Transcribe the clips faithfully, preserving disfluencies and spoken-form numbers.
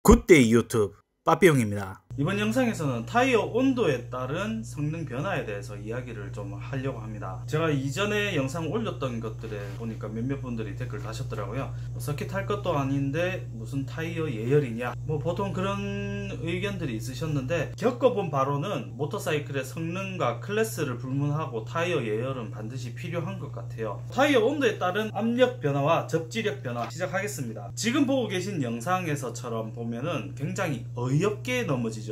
굿데이 유튜브 빠삐용입니다. 이번 영상에서는 타이어 온도에 따른 성능 변화에 대해서 이야기를 좀 하려고 합니다. 제가 이전에 영상 올렸던 것들에 보니까 몇몇 분들이 댓글 다셨더라고요. 뭐 서킷 할 것도 아닌데 무슨 타이어 예열이냐, 뭐 보통 그런 의견들이 있으셨는데, 겪어본 바로는 모터사이클의 성능과 클래스를 불문하고 타이어 예열은 반드시 필요한 것 같아요. 타이어 온도에 따른 압력 변화와 접지력 변화 시작하겠습니다. 지금 보고 계신 영상에서처럼 보면은 굉장히 어이없게 넘어지죠.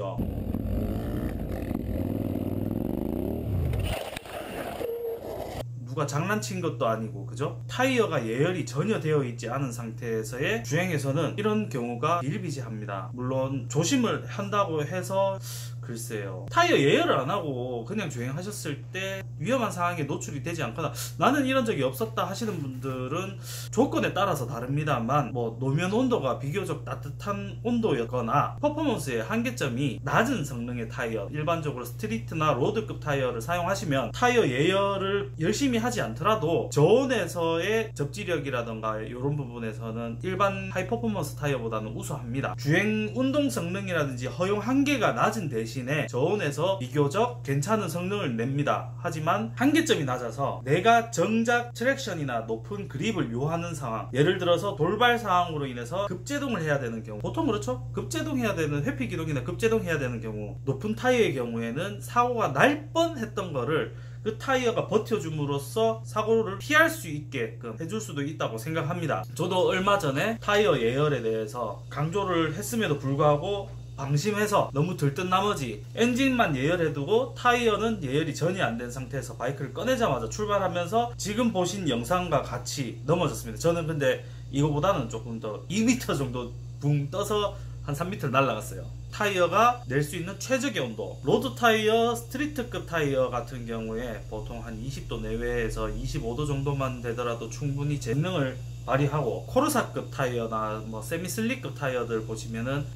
누가 장난친 것도 아니고, 그죠? 타이어가 예열이 전혀 되어 있지 않은 상태에서의 주행에서는 이런 경우가 비일비재합니다. 물론 조심을 한다고 해서 글쎄요, 타이어 예열을 안 하고 그냥 주행하셨을 때 위험한 상황에 노출이 되지 않거나 나는 이런 적이 없었다 하시는 분들은 조건에 따라서 다릅니다만, 뭐 노면 온도가 비교적 따뜻한 온도였거나 퍼포먼스의 한계점이 낮은 성능의 타이어, 일반적으로 스트리트나 로드급 타이어를 사용하시면 타이어 예열을 열심히 하지 않더라도 저온에서의 접지력이라던가 이런 부분에서는 일반 하이 퍼포먼스 타이어보다는 우수합니다. 주행 운동 성능이라든지 허용 한계가 낮은 대신 저온에서 비교적 괜찮은 성능을 냅니다. 하지만 한계점이 낮아서 내가 정작 트랙션이나 높은 그립을 요하는 상황, 예를 들어서 돌발 상황으로 인해서 급제동을 해야 되는 경우, 보통 그렇죠? 급제동해야 되는, 회피기동이나 급제동해야 되는 경우, 높은 타이어의 경우에는 사고가 날 뻔했던 거를 그 타이어가 버텨줌으로써 사고를 피할 수 있게끔 해줄 수도 있다고 생각합니다. 저도 얼마 전에 타이어 예열에 대해서 강조를 했음에도 불구하고 방심해서 너무 들뜬 나머지 엔진만 예열해두고 타이어는 예열이 전혀 안 된 상태에서 바이크를 꺼내자마자 출발하면서 지금 보신 영상과 같이 넘어졌습니다. 저는 근데 이거보다는 조금 더 이 미터 정도 붕 떠서 한 삼 미터를 날아갔어요. 타이어가 낼 수 있는 최적의 온도, 로드 타이어, 스트리트급 타이어 같은 경우에 보통 한 이십 도 내외에서 이십오 도 정도만 되더라도 충분히 재능을 발휘하고, 코르사급 타이어나 뭐 세미슬릭급 타이어들 보시면은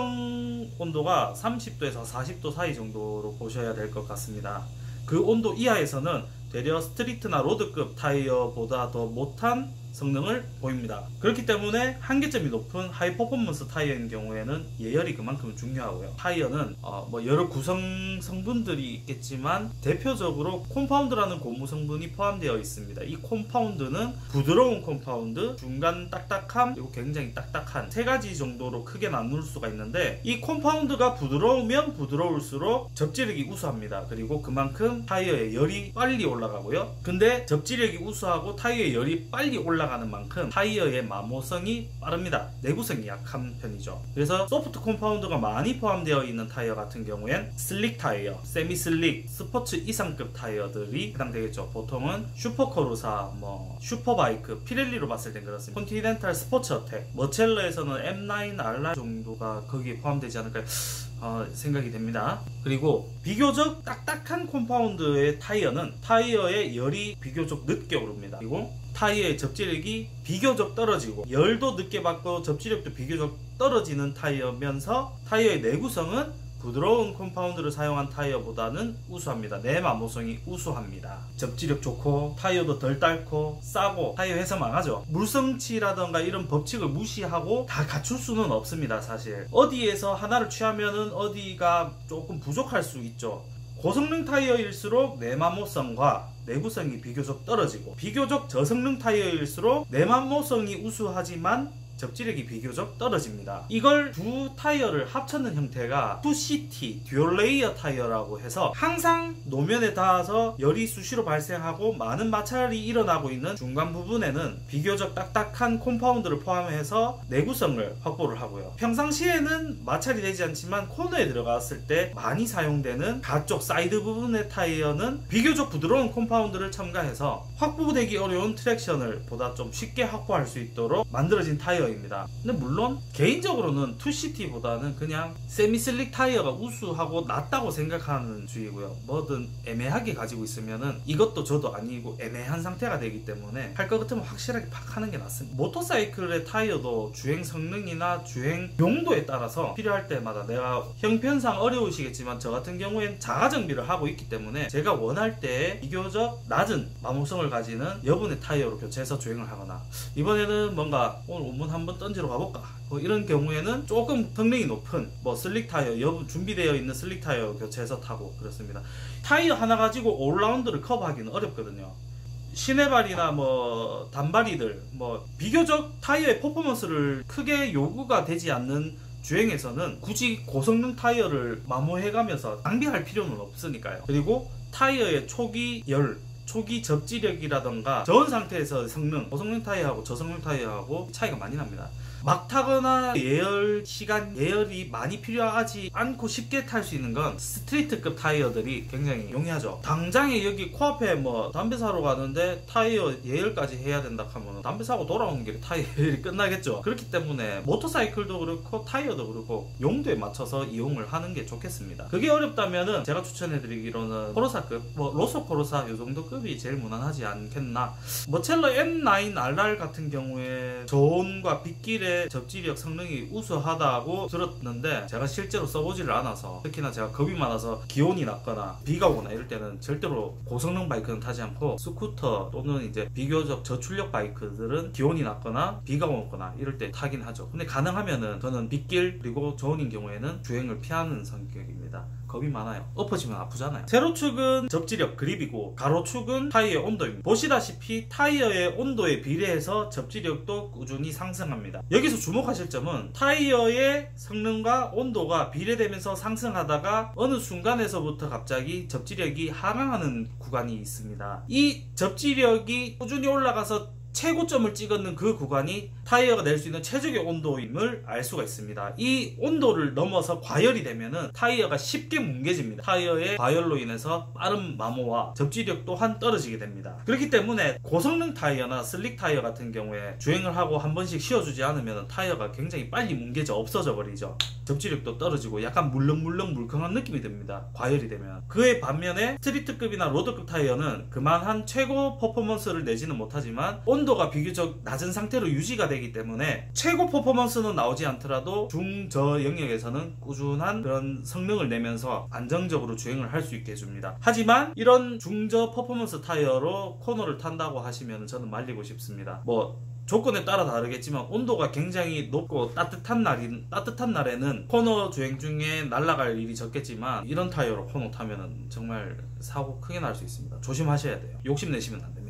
적정 온도가 삼십 도에서 사십 도 사이 정도로 보셔야 될 것 같습니다. 그 온도 이하에서는 되려 스트리트나 로드급 타이어보다 더 못한 성능을 보입니다. 그렇기 때문에 한계점이 높은 하이 퍼포먼스 타이어인 경우에는 예열이 그만큼 중요하고요. 타이어는 어 뭐 여러 구성 성분들이 있겠지만 대표적으로 콤파운드라는 고무 성분이 포함되어 있습니다. 이 콤파운드는 부드러운 콤파운드, 중간 딱딱함, 그리고 굉장히 딱딱한 세 가지 정도로 크게 나눌 수가 있는데, 이 콤파운드가 부드러우면 부드러울수록 접지력이 우수합니다. 그리고 그만큼 타이어의 열이 빨리 올라가고요. 근데 접지력이 우수하고 타이어의 열이 빨리 올라가 가는 만큼 타이어의 마모성이 빠릅니다. 내구성이 약한 편이죠. 그래서 소프트 콤파운드가 많이 포함되어 있는 타이어 같은 경우엔 슬릭 타이어, 세미 슬릭, 스포츠 이상급 타이어들이 해당되겠죠. 보통은 슈퍼코르사, 뭐 슈퍼바이크, 피렐리로 봤을 땐 그렇습니다. 콘티넨탈 스포츠 어택, 머첼러에서는 엠 나인 알 나인 정도가 거기에 포함되지 않을까 어, 생각이 됩니다. 그리고 비교적 딱딱한 콤파운드의 타이어는 타이어의 열이 비교적 늦게 오릅니다. 그리고 타이어의 접지력이 비교적 떨어지고, 열도 늦게 받고 접지력도 비교적 떨어지는 타이어면서 타이어의 내구성은 부드러운 콤파운드를 사용한 타이어보다는 우수합니다. 내마모성이 우수합니다. 접지력 좋고 타이어도 덜 닳고 싸고, 타이어 해서 망하죠. 물성치라던가 이런 법칙을 무시하고 다 갖출 수는 없습니다. 사실 어디에서 하나를 취하면은 어디가 조금 부족할 수 있죠. 고성능 타이어일수록 내마모성과 내구성이 비교적 떨어지고, 비교적 저성능 타이어일수록 내마모성이 우수하지만 접지력이 비교적 떨어집니다. 이걸 두 타이어를 합쳤는 형태가 투 씨 티, 듀얼 레이어 타이어라고 해서 항상 노면에 닿아서 열이 수시로 발생하고 많은 마찰이 일어나고 있는 중간 부분에는 비교적 딱딱한 콤파운드를 포함해서 내구성을 확보를 하고요. 평상시에는 마찰이 되지 않지만 코너에 들어갔을 때 많이 사용되는 가쪽 사이드 부분의 타이어는 비교적 부드러운 콤파운드를 첨가해서 확보되기 어려운 트랙션을 보다 좀 쉽게 확보할 수 있도록 만들어진 타이어 입니다. 근데 물론 개인적으로는 투 씨 티보다는 그냥 세미슬릭 타이어가 우수하고 낫다고 생각하는 주의고요. 뭐든 애매하게 가지고 있으면은 이것도 저도 아니고 애매한 상태가 되기 때문에 할 것 같으면 확실하게 팍 하는 게 낫습니다. 모터사이클의 타이어도 주행 성능이나 주행 용도에 따라서 필요할 때마다, 내가 형편상 어려우시겠지만 저 같은 경우엔 자가 정비를 하고 있기 때문에 제가 원할 때 비교적 낮은 마모성을 가지는 여분의 타이어로 교체해서 주행을 하거나, 이번에는 뭔가 오늘 원문 한번 던지러 가볼까? 뭐 이런 경우에는 조금 성능이 높은 뭐 슬릭 타이어, 여, 준비되어 있는 슬릭 타이어 교체해서 타고 그렇습니다. 타이어 하나 가지고 올라운드를 커버하기는 어렵거든요. 시내발이나 뭐 단발이들 뭐 비교적 타이어의 퍼포먼스를 크게 요구가 되지 않는 주행에서는 굳이 고성능 타이어를 마모해가면서 낭비할 필요는 없으니까요. 그리고 타이어의 초기 열, 초기 접지력이라던가 저온 상태에서 성능, 고성능 타이어하고 저성능 타이어하고 차이가 많이 납니다. 막 타거나 예열 시간, 예열이 많이 필요하지 않고 쉽게 탈 수 있는 건 스트리트급 타이어들이 굉장히 용이하죠. 당장에 여기 코앞에 뭐 담배 사러 가는데 타이어 예열까지 해야 된다 하면 담배 사고 돌아오는 길에 타이어 예열이 끝나겠죠. 그렇기 때문에 모터사이클도 그렇고 타이어도 그렇고 용도에 맞춰서 이용을 하는 게 좋겠습니다. 그게 어렵다면은 제가 추천해드리기로는 코르사급, 뭐 로소 코르사 요 정도 급이 제일 무난하지 않겠나. 머첼러 엠 나인 알알 같은 경우에 저온과 빗길에 접지력 성능이 우수하다고 들었는데 제가 실제로 써보지를 않아서, 특히나 제가 겁이 많아서 기온이 낮거나 비가 오거나 이럴 때는 절대로 고성능 바이크는 타지 않고 스쿠터 또는 이제 비교적 저출력 바이크들은 기온이 낮거나 비가 오거나 이럴 때 타긴 하죠. 근데 가능하면은 저는 빗길 그리고 저온인 경우에는 주행을 피하는 성격입니다. 겁이 많아요. 엎어지면 아프잖아요. 세로축은 접지력 그립이고 가로축은 타이어의 온도입니다. 보시다시피 타이어의 온도에 비례해서 접지력도 꾸준히 상승합니다. 여기서 주목하실 점은 타이어의 성능과 온도가 비례되면서 상승하다가 어느 순간에서부터 갑자기 접지력이 하강하는 구간이 있습니다. 이 접지력이 꾸준히 올라가서 최고점을 찍었는 그 구간이 타이어가 낼 수 있는 최적의 온도임을 알 수가 있습니다. 이 온도를 넘어서 과열이 되면은 타이어가 쉽게 뭉개집니다. 타이어의 과열로 인해서 빠른 마모와 접지력 또한 떨어지게 됩니다. 그렇기 때문에 고성능 타이어나 슬릭 타이어 같은 경우에 주행을 하고 한 번씩 씌워주지 않으면 타이어가 굉장히 빨리 뭉개져 없어져 버리죠. 접지력도 떨어지고 약간 물렁물렁 물컹한 느낌이 듭니다. 과열이 되면. 그에 반면에 스트리트급이나 로드급 타이어는 그만한 최고 퍼포먼스를 내지는 못하지만 온도가 비교적 낮은 상태로 유지가 되기 때문에 최고 퍼포먼스는 나오지 않더라도 중저 영역에서는 꾸준한 그런 성능을 내면서 안정적으로 주행을 할 수 있게 해줍니다. 하지만 이런 중저 퍼포먼스 타이어로 코너를 탄다고 하시면 저는 말리고 싶습니다. 뭐 조건에 따라 다르겠지만 온도가 굉장히 높고 따뜻한 날이 따뜻한 날에는 코너 주행 중에 날아갈 일이 적겠지만 이런 타이어로 코너 타면은 정말 사고 크게 날 수 있습니다. 조심하셔야 돼요. 욕심 내시면 안 됩니다.